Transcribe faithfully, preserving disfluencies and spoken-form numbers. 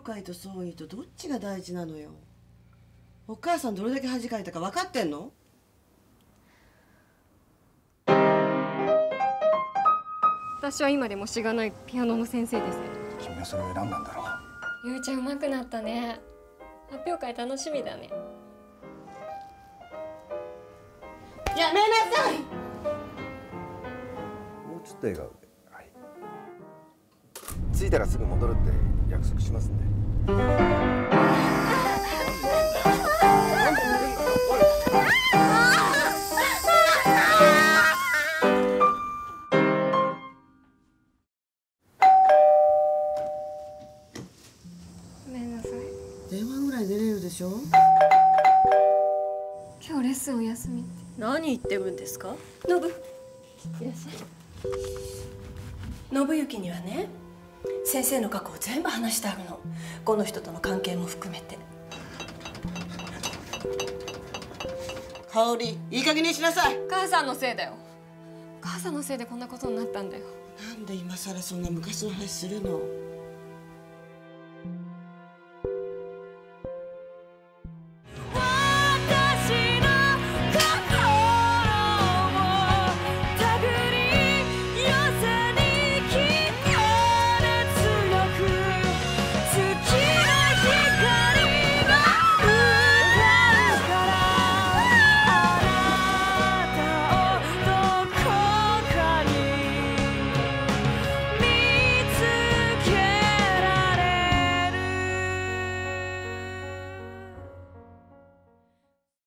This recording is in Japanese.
会と葬儀とどっちが大事なのよ。お母さんどれだけ恥かいたか分かってんの？ 私は今でもしがないピアノの先生です。 君はそれを選んだんだろう。 ゆうちゃん上手くなったね。発表会楽しみだね。 やめなさい。 もうちょっと笑顔で。はい。着いたらすぐ戻るって約束しますんで。 ごめんなさい。 電話ぐらい出れるでしょ。 今日レッスンお休みって。 何言ってるんですか？ ノブ、いらっしゃい。 信行にはね、先生の過去を全部話してあるの。この人との関係も含めて。 香織、いい加減にしなさい。 母さんのせいだよ。母さんのせいでこんなことになったんだよ。 なんで今さらそんな昔の話するの？